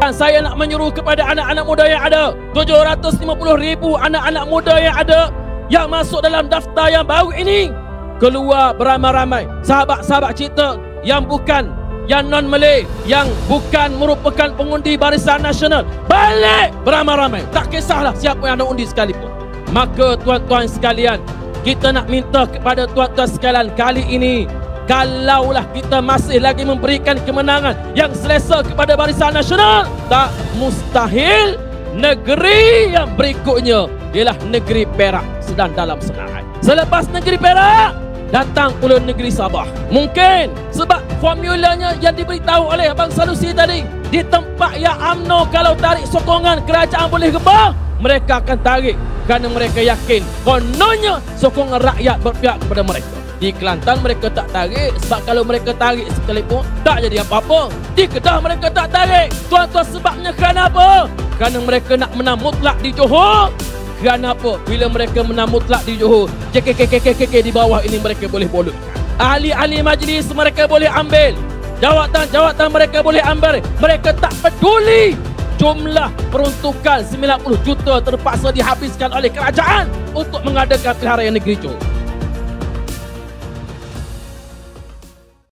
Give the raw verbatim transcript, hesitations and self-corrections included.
Dan saya nak menyuruh kepada anak-anak muda yang ada, tujuh ratus lima puluh ribu anak-anak muda yang ada, yang masuk dalam daftar yang baru ini, keluar beramai-ramai. Sahabat-sahabat kita yang bukan, yang non-Malay, yang bukan merupakan pengundi Barisan Nasional, balik beramai-ramai. Tak kisahlah siapa yang nak undi sekalipun. Maka tuan-tuan sekalian, kita nak minta kepada tuan-tuan sekalian kali ini, kalaulah kita masih lagi memberikan kemenangan yang selesa kepada Barisan Nasional, tak mustahil negeri yang berikutnya ialah negeri Perak sedang dalam senarai. Selepas negeri Perak, datang pula negeri Sabah. Mungkin sebab formulanya yang diberitahu oleh Abang Sanusi tadi, di tempat yang U M N O kalau tarik sokongan kerajaan boleh gebah, mereka akan tarik kerana mereka yakin kononnya sokongan rakyat berpihak kepada mereka. Di Kelantan mereka tak tarik, sebab kalau mereka tarik sekalipun tak jadi apa-apa. Di Kedah mereka tak tarik. Tuan-tuan, sebabnya kerana apa? Kerana mereka nak menang mutlak di Johor. Kerana apa? Bila mereka menang mutlak di Johor, J K K K K K K di bawah ini mereka boleh bolotkan. Ahli-ahli majlis mereka boleh ambil. Jawatan-jawatan mereka boleh ambil. Mereka tak peduli jumlah peruntukan sembilan puluh juta terpaksa dihabiskan oleh kerajaan untuk mengadakan pilihan raya negeri Johor.